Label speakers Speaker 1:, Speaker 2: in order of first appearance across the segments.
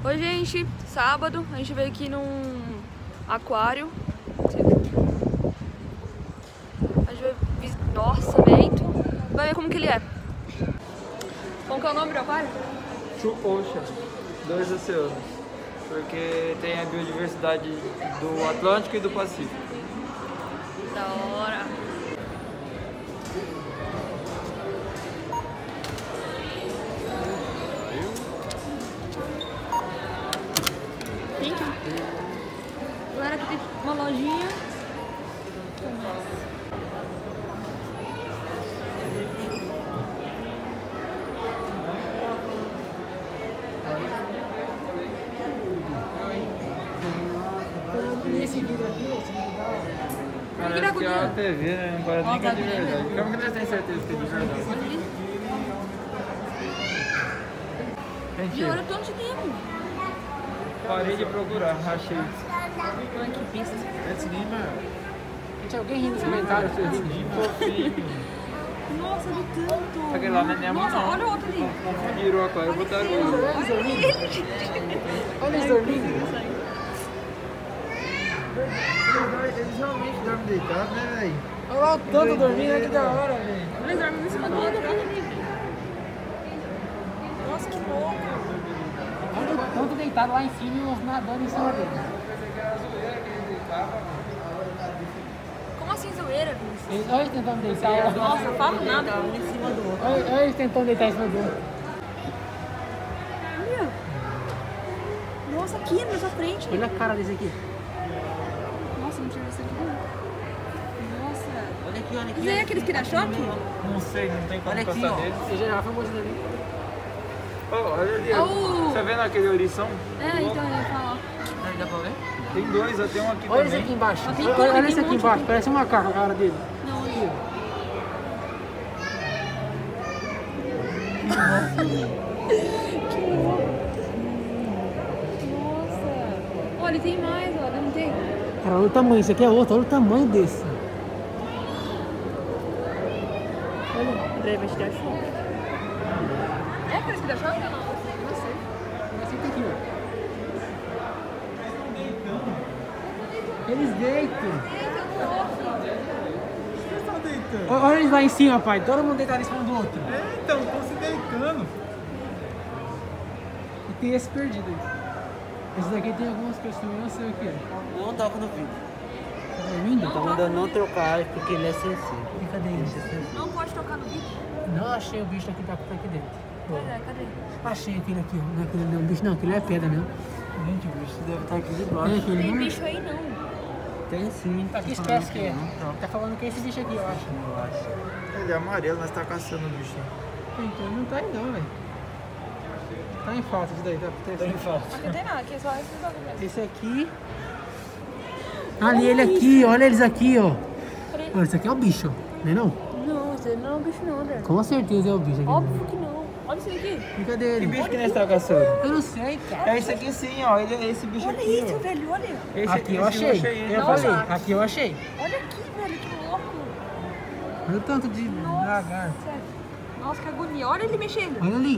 Speaker 1: Oi, gente, sábado, a gente veio aqui num aquário. A gente veio... Nossa, vento. Vai ver como que ele é. Como que é o nome do aquário?
Speaker 2: Two Oceans, 2 oceanos, porque tem a biodiversidade do Atlântico e do Pacífico.
Speaker 1: Da hora. Thank you. Galera, aqui tem uma lojinha.
Speaker 3: Esse vídeo aqui,
Speaker 2: Parece que é uma TV, né? Não parece nem que é de verdade. Como que nós temos certeza que é de verdade?
Speaker 1: E
Speaker 2: Gente,
Speaker 1: olha tanto de tempo.
Speaker 2: parei de procurar, achei.
Speaker 1: Ai, que pista.
Speaker 3: Gente, alguém rindo nos comentários.
Speaker 2: Fofinho.
Speaker 1: Nossa, de tanto.
Speaker 2: Aquele lá não é Nemo,
Speaker 1: Nossa,
Speaker 2: não.
Speaker 1: olha o outro ali.
Speaker 2: Confundiram o aquário e botaram o outro.
Speaker 3: Olha eles dormindo.
Speaker 2: Eles realmente dormem deitados, né, velho?
Speaker 3: Olha lá o tanto dormindo, que da hora, velho.
Speaker 1: Eles dormem em cima do outro. Nossa, que louco.
Speaker 3: Olha o tanto deitado lá em cima e os nadando em cima dele.
Speaker 1: Como assim, zoeira?
Speaker 3: Olha eles tentando deitar.
Speaker 1: Nossa, não falo nada com em cima do outro.
Speaker 3: Olha eles tentando deitar em cima do outro.
Speaker 1: Olha. Nossa, aqui na sua frente.
Speaker 3: Olha a cara desse aqui.
Speaker 1: Nossa, não tinha visto aqui. Nossa.
Speaker 4: Olha aqui, olha aqui.
Speaker 1: Isso aí é aqueles que dá choque?
Speaker 2: Não sei, não tem como
Speaker 4: Olha aqui,
Speaker 2: passar
Speaker 4: ó.
Speaker 2: deles.
Speaker 3: Você já foi mostrando ali.
Speaker 2: Oh, olha ali,
Speaker 1: Oh.
Speaker 2: tá vendo aquele ourição?
Speaker 1: É, então eu ia falar.
Speaker 4: Aí dá pra ver?
Speaker 2: Tem dois, ó, tem um aqui
Speaker 3: Olha esse
Speaker 2: também.
Speaker 3: aqui embaixo.
Speaker 1: Tem
Speaker 3: Olha,
Speaker 1: tudo,
Speaker 3: olha
Speaker 1: tem
Speaker 3: esse
Speaker 1: um
Speaker 3: aqui
Speaker 1: monte
Speaker 3: embaixo.
Speaker 1: aqui.
Speaker 3: Parece um macaco a cara dele.
Speaker 1: Não,
Speaker 3: Aqui,
Speaker 1: olha. Nossa. Olha, tem mais, olha, não tem?
Speaker 3: Cara, olha o tamanho. Esse aqui é outro. Olha o tamanho desse.
Speaker 1: André vai te dar choque. É aqueles que dá choque ou não? Não sei.
Speaker 3: Esse aqui, ó. Eles deitam. Olha eles lá em cima, pai. Todo mundo deitado em cima do outro.
Speaker 2: É, então, estão se deitando.
Speaker 3: E tem esse perdido aí. Esse daqui tem algumas pessoas, eu não sei o que é.
Speaker 4: Não toca no vídeo.
Speaker 3: Tá dormindo?
Speaker 4: Tá mandando não trocar porque ele é sensível.
Speaker 3: E cadê ele?
Speaker 1: Não pode tocar no vídeo?
Speaker 3: Não achei o bicho aqui, tá aqui dentro.
Speaker 1: Cadê?
Speaker 3: Achei aquele aqui, ó. Não é aquele não, bicho não, aquele é pedra mesmo.
Speaker 2: Gente, o bicho deve estar aqui
Speaker 3: É
Speaker 2: debaixo.
Speaker 3: aquele
Speaker 1: Tem
Speaker 3: não?
Speaker 1: bicho aí não.
Speaker 4: Tem sim.
Speaker 3: Tá, que espécie que é? Tá falando que é esse bicho aqui, eu acho.
Speaker 4: Eu acho.
Speaker 2: Ele é amarelo, nós tá caçando o bicho.
Speaker 3: Então ele não tá aí não, velho. Tá em falta isso daí, tá em falta.
Speaker 1: Aqui não tem nada, aqui é só esses bagulhos.
Speaker 3: Esse aqui. Ali, ele aqui, olha eles aqui, ó. Olha, esse aqui é o bicho, não é não?
Speaker 1: Não, esse não é um bicho não, André.
Speaker 3: Com certeza é o bicho aqui.
Speaker 1: Óbvio que não. Olha isso aqui.
Speaker 3: Cadê
Speaker 2: Que
Speaker 3: ele?
Speaker 2: bicho que nós tá caçando?
Speaker 3: Eu não sei, cara.
Speaker 2: É esse aqui sim, ó. Ele é esse bicho
Speaker 1: Olha
Speaker 2: aqui,
Speaker 1: isso,
Speaker 2: ó.
Speaker 1: velho, olha.
Speaker 2: Esse
Speaker 3: Aqui eu
Speaker 2: esse
Speaker 3: achei.
Speaker 2: ele.
Speaker 3: Eu
Speaker 1: Nossa.
Speaker 3: falei, aqui eu achei.
Speaker 1: Olha aqui, velho, que louco.
Speaker 3: Olha o tanto de
Speaker 1: Nossa,
Speaker 3: lagarto.
Speaker 1: sério. Nossa, que agonia. Olha ele mexendo.
Speaker 3: Olha ali.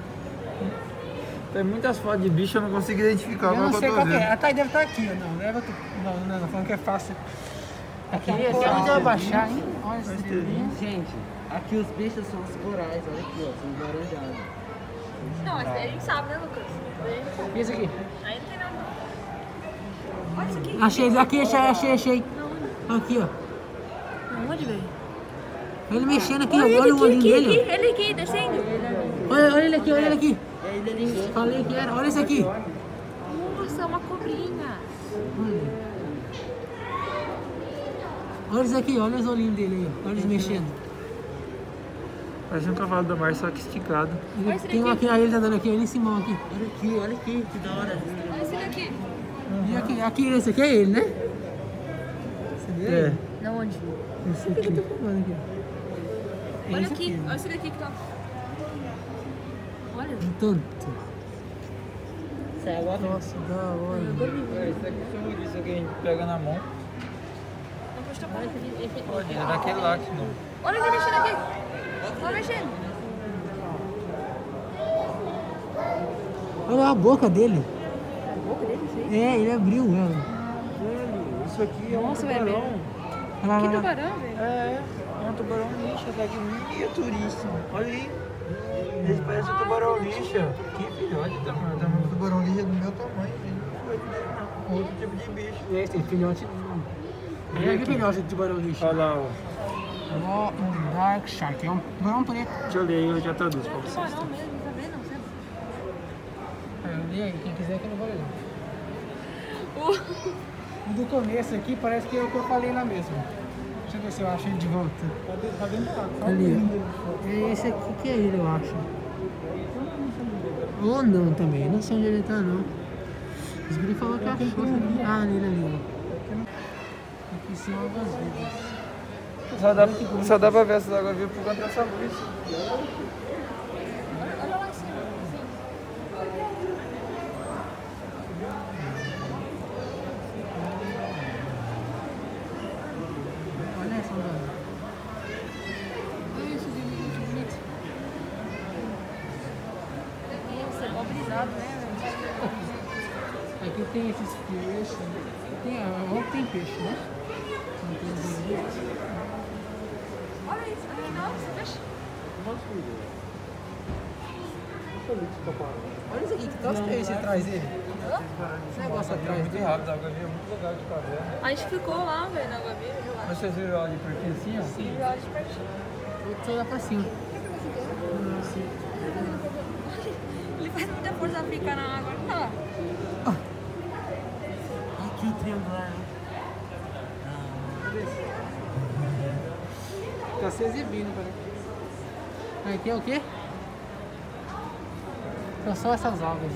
Speaker 2: Tem muitas fotos de bicho, eu não consigo identificar.
Speaker 3: Eu não
Speaker 2: agora
Speaker 3: sei
Speaker 2: eu tô
Speaker 3: qual que é.
Speaker 2: vendo.
Speaker 3: A Thay deve estar aqui, ó. Não, leva tu. Não, falando que é fácil. Aqui,
Speaker 4: Aqui é
Speaker 3: onde eu
Speaker 4: fácil.
Speaker 3: abaixar, hein? Olha esse dedinho.
Speaker 4: Gente, aqui os bichos são os corais. Olha aqui, ó. São laranjados.
Speaker 1: Não, mas a gente sabe, né, Lucas? A gente sabe.
Speaker 3: E esse aqui?
Speaker 1: Aí não tem nada. Olha isso aqui.
Speaker 3: Achei, aqui, achei. Aqui, ó.
Speaker 1: Onde, velho?
Speaker 3: Ele mexendo aqui, ó. Olha o olhinho dele.
Speaker 1: Ele aqui, descendo.
Speaker 3: Olha ele aqui, olha ele aqui.
Speaker 4: É ele ali.
Speaker 3: Falei que era. Olha esse aqui.
Speaker 1: Nossa, é uma cobrinha.
Speaker 3: Olha isso aqui, olha os olhinhos dele aí, ó. Olha eles mexendo.
Speaker 2: Parece um cavalo do mar, só que esticado.
Speaker 3: Ele,
Speaker 1: Olha esse
Speaker 3: tem um
Speaker 1: daqui.
Speaker 3: aqui, aí ele tá dando aqui, olha esse mão aqui.
Speaker 4: Olha aqui, que da hora.
Speaker 1: Olha esse daqui.
Speaker 3: E aqui, esse aqui é ele, né? Esse dele?
Speaker 2: É.
Speaker 1: Não, onde?
Speaker 3: Esse aqui eu tô filmando aqui, ó.
Speaker 1: Olha
Speaker 3: Esse
Speaker 1: aqui, olha esse daqui que tá. Olha.
Speaker 3: Um tanto.
Speaker 4: Sai agora.
Speaker 3: Nossa, da hora.
Speaker 2: É, esse aqui foi o ouriço que a gente pega na mão.
Speaker 1: Não pode tocar.
Speaker 2: Pode, é daquele lá que não.
Speaker 1: Olha ele mexendo aqui. Olha mexendo.
Speaker 3: Olha a boca dele.
Speaker 1: A boca dele, sim.
Speaker 3: É, ele abriu ela.
Speaker 2: Velho, isso aqui é
Speaker 1: Nossa,
Speaker 2: um
Speaker 1: velho.
Speaker 2: tubarão.
Speaker 3: Olha lá,
Speaker 1: Que
Speaker 3: olha lá.
Speaker 1: tubarão, velho.
Speaker 2: É um tubarão lixa, tá aqui miniaturíssimo. Olha aí. Ele parece um tubarão lixa. Que filhote do tamanho. Um tubarão lixa do meu tamanho. Ele não foi dele, não. Outro tipo de bicho.
Speaker 3: Esse tem filhote. É que filhote de tubarão lixo.
Speaker 2: Olha lá, ó.
Speaker 3: Ó, um Dark Shark. É um tubarão preto.
Speaker 2: Deixa eu ler aí, eu já traduzo pra vocês.
Speaker 1: Tubarão mesmo, não tá vendo?
Speaker 3: Lê aí, quem quiser que eu não vou ler.
Speaker 1: O...
Speaker 3: O do começo aqui parece que é o que eu falei lá mesmo. Deixa eu ver se eu acho ele de volta. Tá dentro da água. Ali, ó. É esse aqui que é ele, eu acho. Ou não também, não sei onde ele tá não. Esse ele falou que achou. Ah, ali, ó. Aqui em cima das vidas.
Speaker 2: Só dá pra ver essas águas vivas por conta dessa luz.
Speaker 1: Olha lá em cima.
Speaker 3: Olha essa onda.
Speaker 1: Olha isso, muito bonito. Nossa, é mó brisado, né, velho?
Speaker 3: Aqui tem esses peixes. Onde tem peixe, né?
Speaker 1: Olha isso, nossa, peixe.
Speaker 3: Olha isso aqui, que tal os peixes atrás dele? Esse negócio atrás
Speaker 2: Muito
Speaker 3: dele.
Speaker 2: rápido, a água viva é muito legal de caverna.
Speaker 1: A gente ficou lá, velho, na água viva, eu acho.
Speaker 2: Mas vocês viram ela de pertinho assim, ó?
Speaker 1: Sim, lá de pertinho.
Speaker 3: Vou lá pra cima.
Speaker 1: Ele faz muita força pra ficar na água. Olha lá.
Speaker 3: Aqui o triangular. Tá se exibindo, parece. Aqui é o quê? São só essas algas.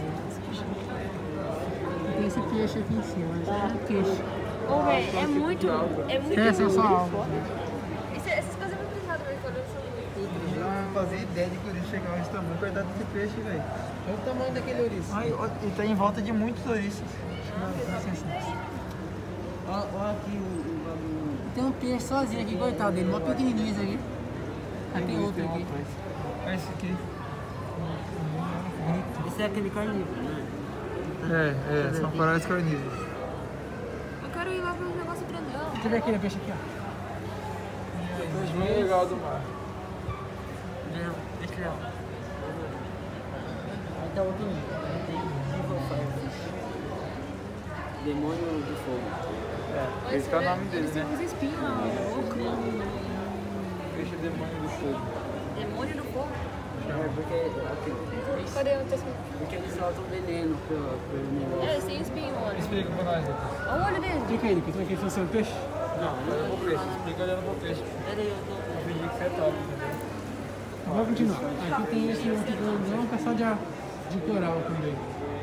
Speaker 3: E tem esse peixe aqui em cima, mas é um peixe.
Speaker 1: Ô, velho, é muito. É muito.
Speaker 3: É, são só algas.
Speaker 1: Essas coisas é muito brisado, velho, quando eles são muito.
Speaker 2: Eu não fazia ideia de quando ele chegar nesse tamanho, coitado desse peixe, velho.
Speaker 3: Olha o tamanho daquele ouriço.
Speaker 2: Ai, ó, ele tá em volta de muitos turistas.
Speaker 4: Olha aqui o bagulho.
Speaker 3: Tem um peixe sozinho aqui, coitado dele, mó pequenininho esse aqui. Aí tem outro aqui.
Speaker 2: Olha esse aqui.
Speaker 4: Esse é aquele carnívoro, né?
Speaker 2: São corais carnívoros.
Speaker 1: Eu quero ir lá ver um negócio grandão.
Speaker 3: Deixa eu ver aquele peixe aqui, ó.
Speaker 2: Peixe bem legal do mar.
Speaker 4: Não, deixa eu ver. Aí tá outro nível. Aí tem Evil Firefish. Demônio do fogo.
Speaker 2: Esse que é o nome dele,
Speaker 1: Eles têm
Speaker 2: né?
Speaker 1: uns espinhos lá, louco.
Speaker 2: Peixe demônio do fogo.
Speaker 1: Demônio do fogo.
Speaker 4: É porque,
Speaker 1: Cadê o texto?
Speaker 4: porque eles soltam veneno pelo negócio.
Speaker 1: É, eles têm espinho, olha.
Speaker 2: Explica pra nós, Lucas.
Speaker 1: Olha o olho dele.
Speaker 3: Explica ele, que aqui funciona o peixe.
Speaker 2: Não, olhando pro peixe. Explica olhando pro peixe.
Speaker 4: Peraí, eu tô.
Speaker 2: Eu pedi que você é top, entendeu?
Speaker 3: Então, vamos continuar. Aqui tem esse outro grandão, que é só de coral também.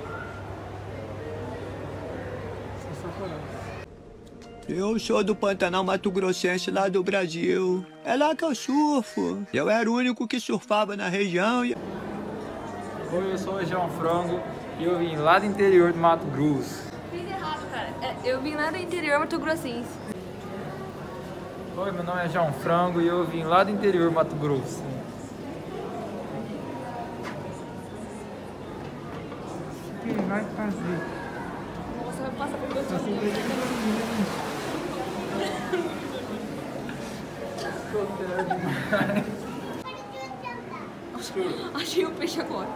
Speaker 3: É só coral.
Speaker 5: Eu sou do Pantanal Mato Grossense, lá do Brasil. É lá que eu surfo. Eu era o único que surfava na região.
Speaker 2: Oi, eu sou o João Frango e eu vim lá do interior do Mato Grosso.
Speaker 1: Fiz errado, cara. Eu vim lá do interior Mato Grossense.
Speaker 2: Oi, meu nome é João Frango e eu vim lá do interior do Mato Grosso.
Speaker 3: O que ele vai fazer?
Speaker 1: Nossa, vai passar por você. Achei o peixe agora.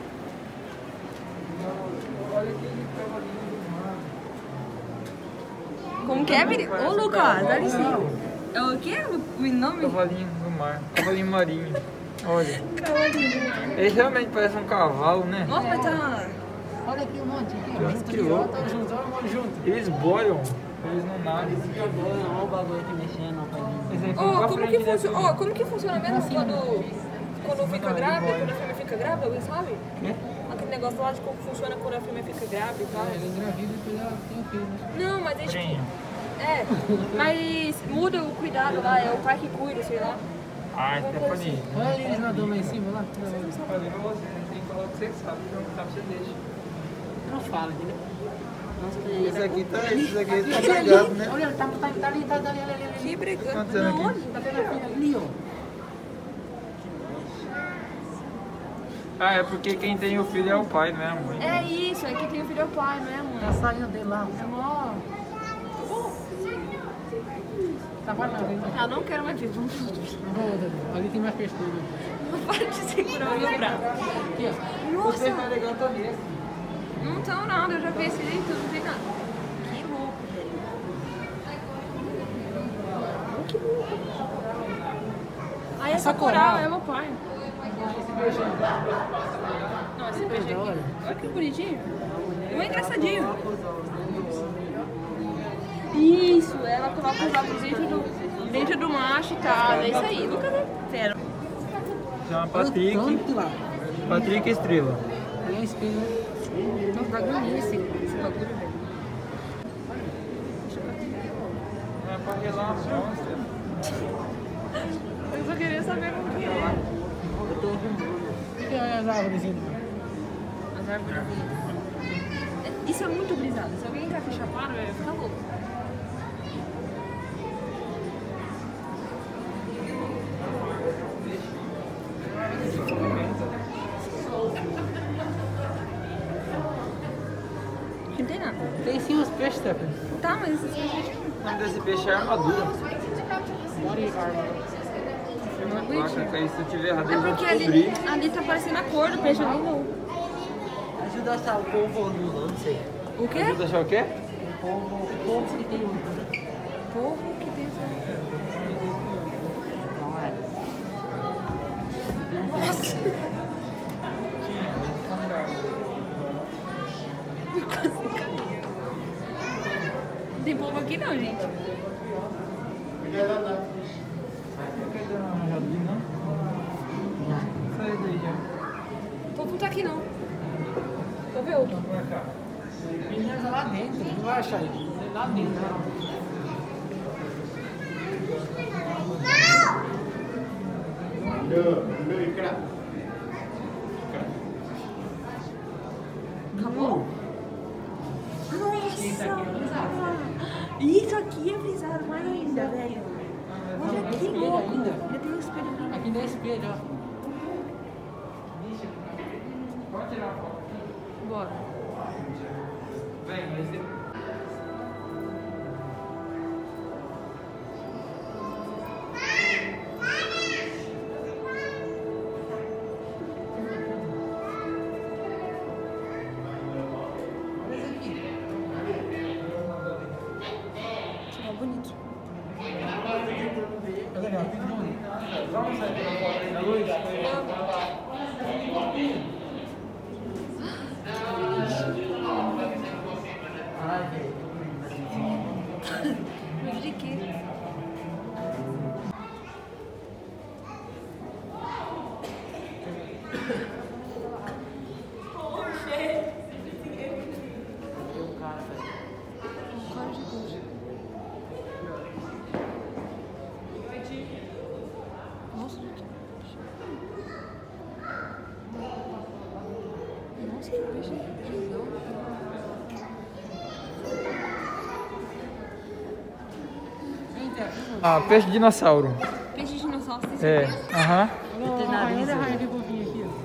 Speaker 1: Como que é, menino? Ô, Lucas, dá licença. É o quê? O nome?
Speaker 2: Cavalinho do mar. Cavalinho marinho. Olha. Ele realmente parece um cavalo, né?
Speaker 1: Nossa, mas tá...
Speaker 3: Olha aqui um monte. Aqui,
Speaker 2: Que louco.
Speaker 3: Tá junto, olha um monte junto.
Speaker 2: Eles boiam, eles não nadam.
Speaker 4: Olha o bagulho aqui mexendo, rapaz.
Speaker 2: Eles vêm
Speaker 1: Ô,
Speaker 2: pra
Speaker 1: como
Speaker 2: frente,
Speaker 1: que
Speaker 2: né?
Speaker 1: funciona? Como que funciona mesmo quando fica grávida, quando a fêmea fica grávida, alguém sabe? Aquele negócio lá de como funciona quando a fêmea fica grávida e tal.
Speaker 3: Ele engravida e depois ela tem o filho, né?
Speaker 1: Não, mas é tipo...
Speaker 2: Prenha.
Speaker 1: É, mas muda o cuidado lá, é o pai que cuida, sei lá.
Speaker 2: Ah, Stephanie.
Speaker 3: Olha eles nadando lá em cima, lá.
Speaker 2: Falei pra você, tem que falar o que você sabe, se não sabe, você deixa.
Speaker 3: Não fala, entendeu?
Speaker 2: Esse aqui tá
Speaker 3: Aqui,
Speaker 2: pegado, né?
Speaker 3: Olha, tá ali, tá ali.
Speaker 1: Que brigando.
Speaker 2: acontecendo aqui?
Speaker 1: Onde?
Speaker 3: Tá vendo a filha ali, ó.
Speaker 2: Ah, é porque quem tem o filho é o pai, não é a mãe.
Speaker 1: É isso, é que tem o filho é o pai, não é a mãe.
Speaker 3: Tá saindo dele lá. É mó. Tá valendo.
Speaker 1: Ah, não quero mais disso. Vamos
Speaker 3: Ali tem mais pessoas.
Speaker 1: Não para de segurar o meu braço.
Speaker 3: Aqui, ó.
Speaker 1: Nossa!
Speaker 3: Você vai legal também.
Speaker 1: Não tão nada, eu já vi esse aí tudo, não tem nada. Que louco, velho. Que louco. Aí essa coral é meu pai.
Speaker 3: Esse beijinho.
Speaker 1: Não, esse beijinho aqui. Olha que bonitinho. É engraçadinho. Isso, ela coloca os óculos dentro do macho e tal. É isso aí, nunca vi. Sério.
Speaker 2: Chama Patrick. Patrick Estrela.
Speaker 3: É espelho.
Speaker 1: Não, tá agonia esse bagulho, velho.
Speaker 2: É pra relar as mãos.
Speaker 1: Eu só queria saber como que é.
Speaker 3: E as árvores?
Speaker 1: As árvores. Isso é muito brisado. Se alguém entrar aqui chapado, vai ficar louco. Não tem nada.
Speaker 3: Tem sim os peixes, Stephanie.
Speaker 1: Tá, mas esses peixes
Speaker 2: O nome desse peixe é armadura.
Speaker 3: Bora aí, Bárbara.
Speaker 1: não é
Speaker 2: Placa,
Speaker 1: bonitinho.
Speaker 2: que aí se eu tiver errado,
Speaker 1: É
Speaker 2: eu vou
Speaker 1: porque
Speaker 2: descobrir.
Speaker 1: ali tá parecendo a cor do peixe, ali não.
Speaker 4: Ajuda a achar o povo no não sei.
Speaker 1: O quê?
Speaker 2: Ajuda a achar o quê?
Speaker 3: O povo que tem um.
Speaker 1: Povo que tem essa... Nossa! Não tem povo aqui não, gente.
Speaker 2: Sai daí já.
Speaker 1: O povo não tá aqui não. Vou ver outro.
Speaker 3: Meninas lá dentro, não vai achar ele. Lá dentro.
Speaker 1: Acabou? Nossa! Isso aqui é brisado mais ainda, velho. Olha que louco! Ainda tem um espelho aqui.
Speaker 3: Aqui tem espelho, ó.
Speaker 1: Bora.
Speaker 2: Vem, mas você...
Speaker 1: Isso é bonito.
Speaker 3: É legal.
Speaker 2: Vamos sair pela porta aí da luz?
Speaker 1: Vídeo de quê? Cara de Deus. Nossa, gente. Nossa, que peixe legal.
Speaker 2: Ah, peixe dinossauro.
Speaker 1: Peixe de dinossauro, você
Speaker 2: É, aham.
Speaker 3: Olha a rainha de bobinha aqui, ó.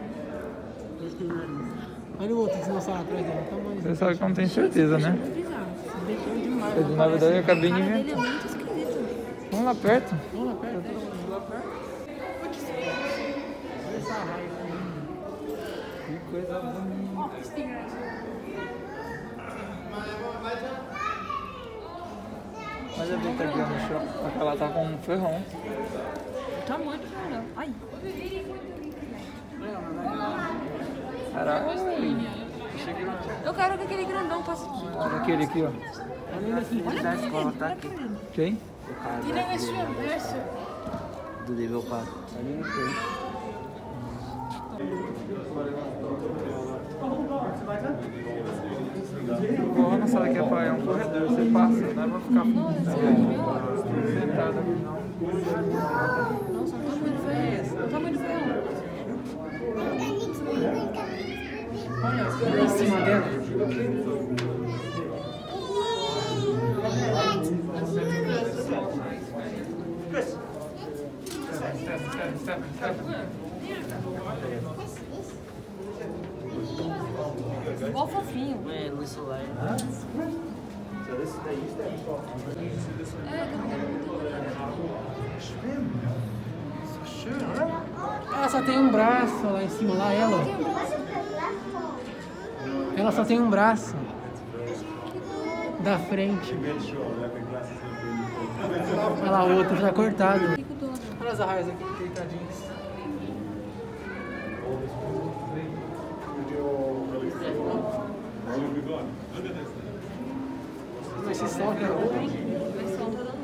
Speaker 3: Olha o outro dinossauro atrás dela. Tamanho.
Speaker 2: Você sabe que eu não tenho certeza, né?
Speaker 1: é bizarro.
Speaker 2: Na verdade, eu acabei
Speaker 1: A
Speaker 2: de
Speaker 1: cara
Speaker 2: ver.
Speaker 1: dele é muito esquisito.
Speaker 2: Vamos lá perto.
Speaker 3: Vamos lá perto. Vamos lá perto. Olha essa raia.
Speaker 2: Que coisa bonita. Olha a Beta aqui ó, no chão. Aquela tá com um ferrão.
Speaker 1: Tá muito legal. Ai.
Speaker 2: Caraca.
Speaker 1: Eu quero que aquele grandão passe aqui.
Speaker 2: Olha aquele aqui, ó.
Speaker 4: Ele da escola tá aqui.
Speaker 2: Quem?
Speaker 4: O cara
Speaker 1: Ele é esse
Speaker 4: do nível 4. Ali não tem.
Speaker 2: Porra, não sabe que é praia, é um corredor. Você passa, não é pra ficar sentado aqui, não.
Speaker 1: Nossa, o tamanho do ferro. O tamanho do ferro.
Speaker 3: Olha em cima dela.
Speaker 1: Igual fofinho.
Speaker 4: É, luz solar.
Speaker 3: Ela só tem um braço lá em cima, lá ela. Ela só tem um braço. Da frente. Olha lá, o outro já cortado. Olha as arraias aqui, deitadinhas. Mas se solta,
Speaker 1: Mas solta